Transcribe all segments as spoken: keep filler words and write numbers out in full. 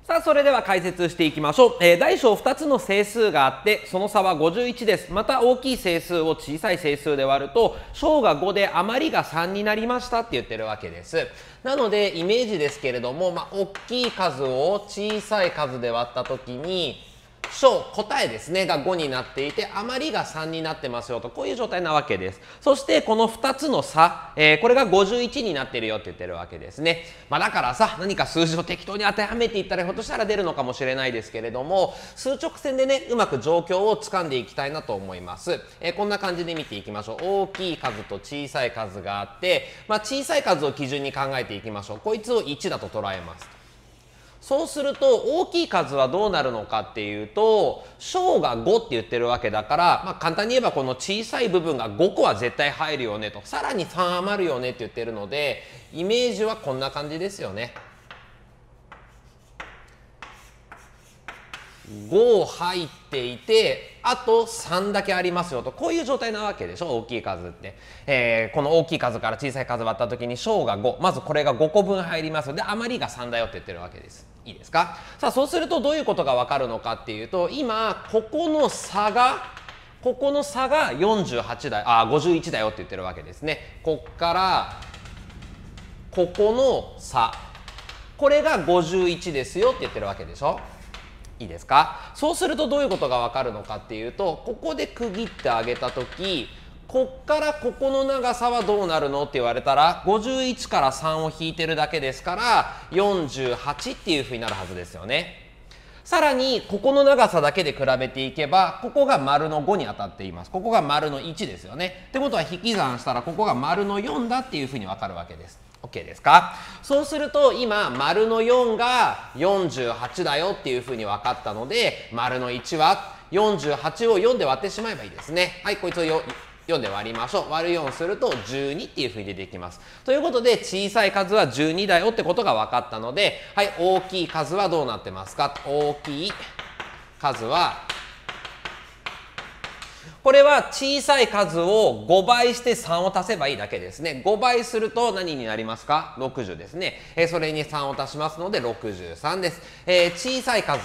さあ、それでは解説していきましょう。えー、大小ふたつの整数があって、その差はごじゅういちです。また大きい整数を小さい整数で割ると、小がごで余りがさんになりましたって言ってるわけです。なので、イメージですけれども、まあ、大きい数を小さい数で割ったときに、小、答えですね、がごになっていて、余りがさんになってますよと、こういう状態なわけです。そして、このふたつの差、えー、これがごじゅういちになってるよって言ってるわけですね。まあ、だからさ、何か数字を適当に当てはめていったら、ひょっとしたら出るのかもしれないですけれども、数直線でね、うまく状況を掴んでいきたいなと思います。えー、こんな感じで見ていきましょう。大きい数と小さい数があって、まあ、小さい数を基準に考えていきましょう。こいつをいちだと捉えます。そうすると大きい数はどうなるのかっていうと、小がごって言ってるわけだから、まあ、簡単に言えばこの小さい部分がごこは絶対入るよねと、さらにさん余るよねって言ってるので、イメージはこんな感じですよね。ご入っていて、あとさんだけありますよと、こういう状態なわけでしょ、大きい数って。えー、この大きい数から小さい数割った時に小がご、まずこれがごこぶん入りますので、余りがさんだよって言ってるわけです。いいですか？さあ、そうするとどういうことがわかるのかっていうと、今ここの差がここの差がよんじゅうはちだよ、あ、ごじゅういちだよって言ってるわけですね。こっからここの差、これがごじゅういちですよって言ってるわけでしょ。いいですか？そうするとどういうことがわかるのかっていうと、ここで区切ってあげたとき、こっからここの長さはどうなるのって言われたら、ごじゅういちからさんを引いてるだけですから、よんじゅうはちっていうふうになるはずですよね。さらに、ここの長さだけで比べていけば、ここが丸のごに当たっています。ここが丸のいちですよね。ってことは引き算したら、ここが丸のよんだっていうふうにわかるわけです。OK ですか？そうすると今丸のよんがよんじゅうはちだよっていうふうに分かったので、丸のいちはよんじゅうはちをよんで割ってしまえばいいですね。はい、こいつをよんで割りましょう。割るよんするとじゅうにっていうふうに出てきます。ということで小さい数はじゅうにだよってことが分かったので、はい、大きい数はどうなってますか？大きい数はこれは小さい数をごばいしてさんを足せばいいだけですね。ごばいすると何になりますか？ろくじゅうですね。えー、それにさんを足しますのでろくじゅうさんです。えー、小さい数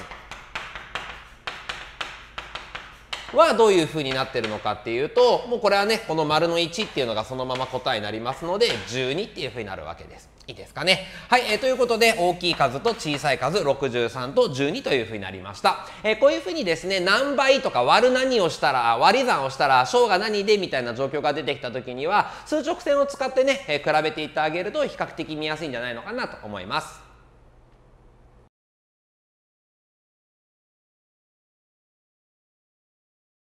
はどういうふうになってるのかっていうと、もうこれはね、この丸のいちっていうのがそのまま答えになりますので、じゅうにっていうふうになるわけです。いいですかね。はい、えー、ということで、大きい数と小さい数、ろくじゅうさんとじゅうにというふうになりました。えー、こういうふうにですね、何倍とか割る何をしたら、割り算をしたら、小が何でみたいな状況が出てきたときには、数直線を使ってね、えー、比べていってあげると比較的見やすいんじゃないのかなと思います。